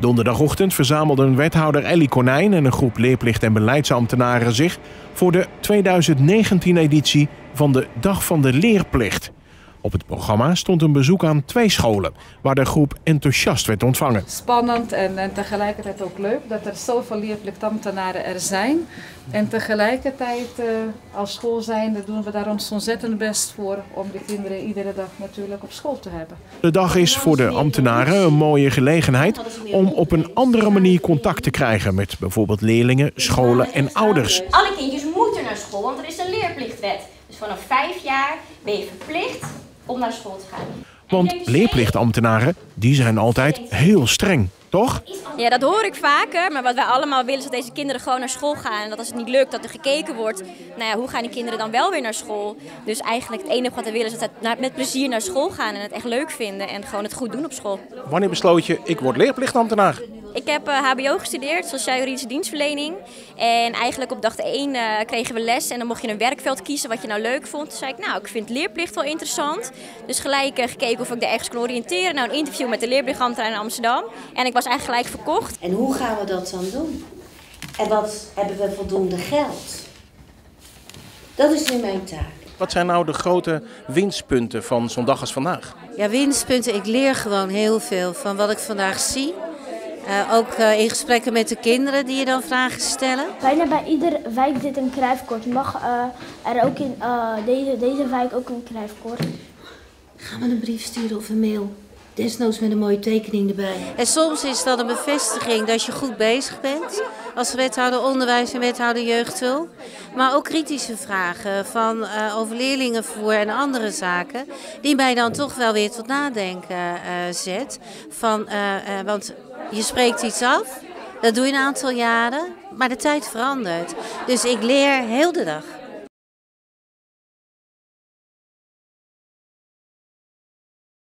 Donderdagochtend verzamelden wethouder Elly Konijn en een groep leerplicht- en beleidsambtenaren zich voor de 2019-editie van de Dag van de Leerplicht. Op het programma stond een bezoek aan 2 scholen, waar de groep enthousiast werd ontvangen. Spannend en tegelijkertijd ook leuk dat er zoveel leerplichtambtenaren er zijn. En tegelijkertijd als school zijnde doen we daar ons ontzettend best voor om de kinderen iedere dag natuurlijk op school te hebben. De dag is voor de ambtenaren een mooie gelegenheid om op een andere manier contact te krijgen met bijvoorbeeld leerlingen, scholen en ouders. Alle kindjes moeten naar school, want er is een leerplichtwet. Dus vanaf 5 jaar ben je verplicht om naar school te gaan. Want leerplichtambtenaren, die zijn altijd heel streng, toch? Ja, dat hoor ik vaker. Maar wat wij allemaal willen is dat deze kinderen gewoon naar school gaan. En dat als het niet lukt, dat er gekeken wordt. Nou ja, hoe gaan die kinderen dan wel weer naar school? Dus eigenlijk het enige wat we willen is dat ze met plezier naar school gaan. En het echt leuk vinden en gewoon het goed doen op school. Wanneer besloot je, ik word leerplichtambtenaar? Ik heb hbo gestudeerd, sociaal juridische dienstverlening. En eigenlijk op dag 1 kregen we les en dan mocht je een werkveld kiezen wat je nou leuk vond. Toen zei ik, nou, ik vind leerplicht wel interessant. Dus gelijk gekeken of ik er ergens kon oriënteren. Nou, een interview met de leerplichtambtenaar in Amsterdam. En ik was eigenlijk gelijk verkocht. En hoe gaan we dat dan doen? En wat hebben we voldoende geld? Dat is nu mijn taak. Wat zijn nou de grote winstpunten van zo'n dag als vandaag? Ja, winstpunten. Ik leer gewoon heel veel van wat ik vandaag zie. Ook in gesprekken met de kinderen die je dan vragen stellen. Bijna bij iedere wijk zit een kruifkoord. Mag er ook in deze wijk ook een kruifkoord? Gaan we een brief sturen of een mail? Desnoods met een mooie tekening erbij. En soms is dat een bevestiging dat je goed bezig bent. Als wethouder onderwijs en wethouder jeugdhulp. Maar ook kritische vragen over leerlingenvervoer en andere zaken. Die mij dan toch wel weer tot nadenken zet. Want je spreekt iets af. Dat doe je een aantal jaren. Maar de tijd verandert. Dus ik leer heel de dag.